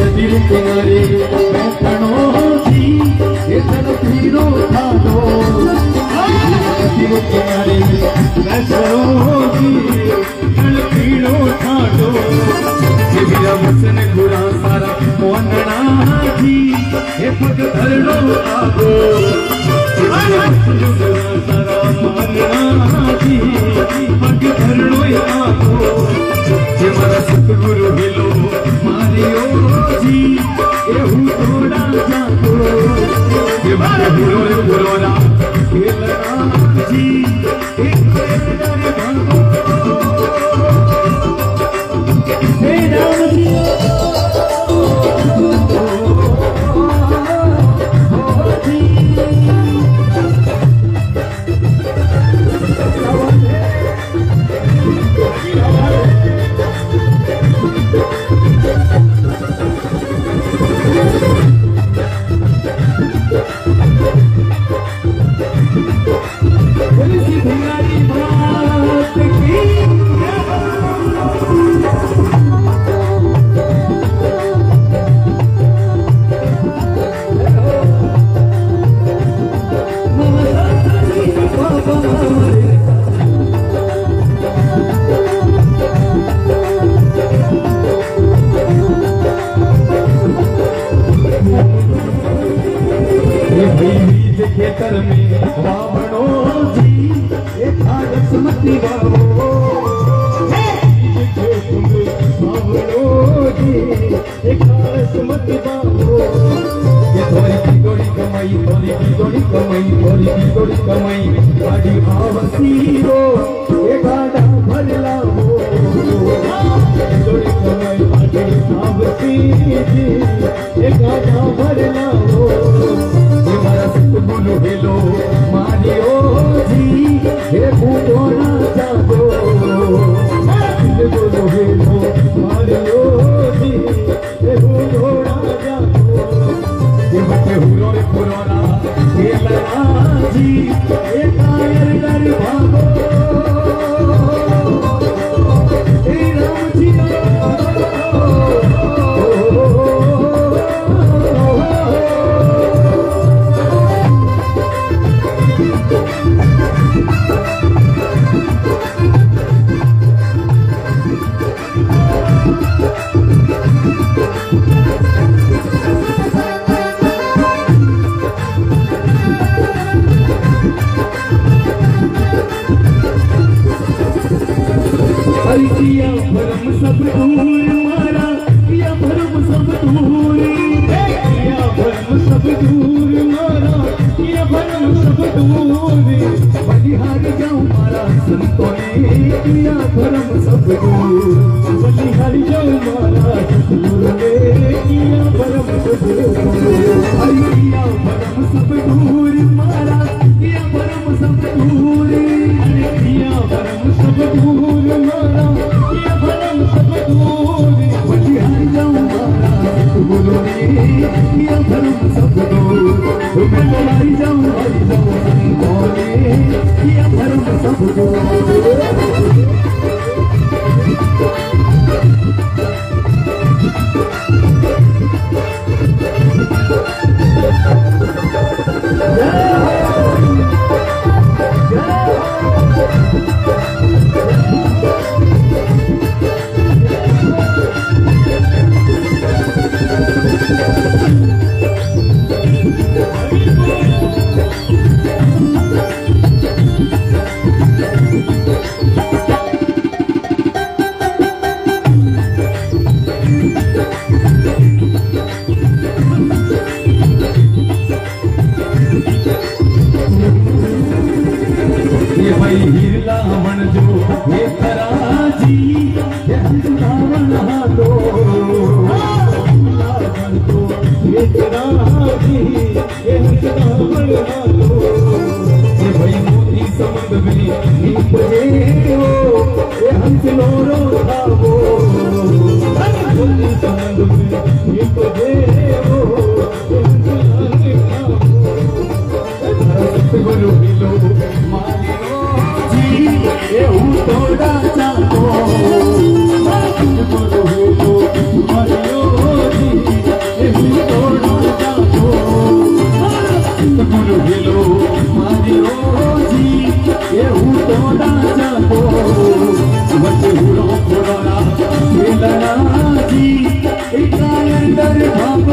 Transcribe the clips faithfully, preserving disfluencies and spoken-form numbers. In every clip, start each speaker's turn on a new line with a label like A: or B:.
A: नदी किनारे बैठनो जी ये धन पीरो ठाडो नदी किनारे बैठनो जी धन पीरो ठाडो ये मेरा वचन गुरा सारा मोनना जी ये पग धरनो आगो ये मेरा वचन गुरा सारा मोनना जी पग धरनो आगो ये मारा सतगुरु हिलो मारियो जी ये हूँ थोड़ा जातो ये मारे बुरो बुरोरा खेलना जी एक मेरे भागो हे राम जी खेतर में रावणो जी एक भारत मती बाबो रावणो जी एक भारत मती बाबो ये थोड़ी की थोड़ी कमाई थोड़ी की थोड़ी कमाई थोड़ी की थोड़ी कमाई गाड़ी आवसीरो ये गाड़ा भरला हो थोड़ी कमाई गाड़ी आवसी जी ये गाड़ा भरला हो सतगुरु हिलो मारियो जी हे भूतोना जागो सतगुरु हिलो मारियो जी हे भूतोना जागो ये बटे हुरो रे पुरोना खेलना जी ये कायर डर भागो हे राम जी किया भरम सब दूर मारा किया भरम सब दूर किया भरम सब दूर मारा किया भरम सब दूर बलिहार जाऊं मारा संतों ने किया भरम सब दूर बलिहार जाऊं मारा दूर ने किया भरम सब दूर किया भरम सब दूर मारा किया भरम सब दूर किया भरम सब दूर मारा किया भरम सब दूर बलिहार जाऊं मारा गुरु ने किया भरम सब दूर मैं बलिहार जाऊं हरि जाऊं संतों ने किया भरम सब दूर थोड़ा अंदर भागो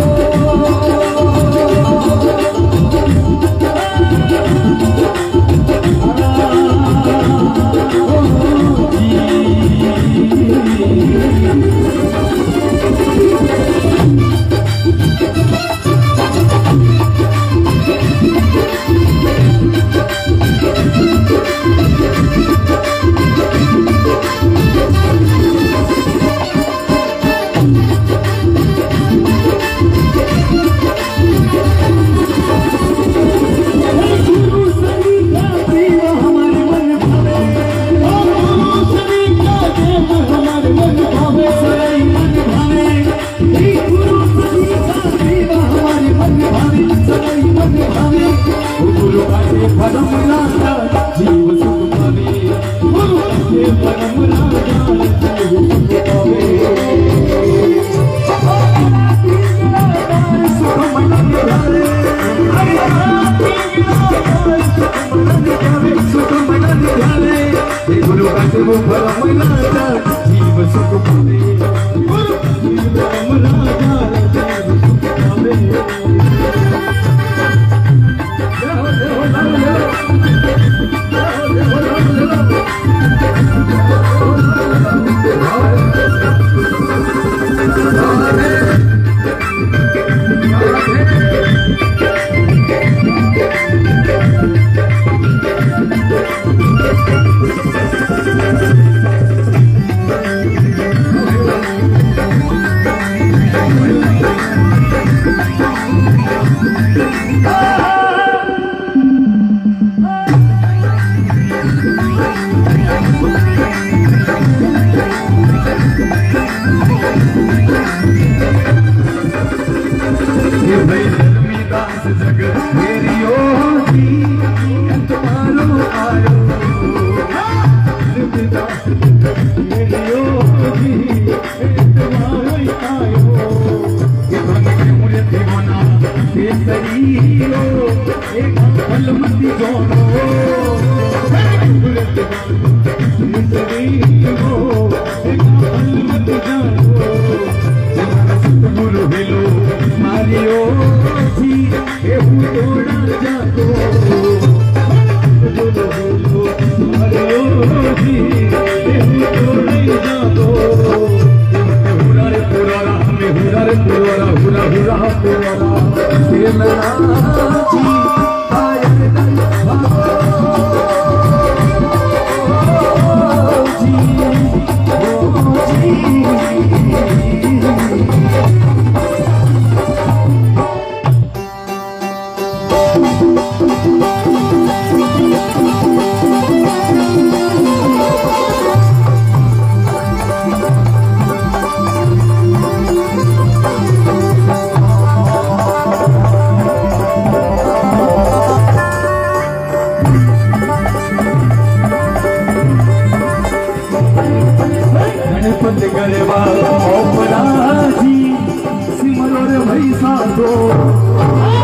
B: गरबा अपराधी सिमरो रे भाई साधो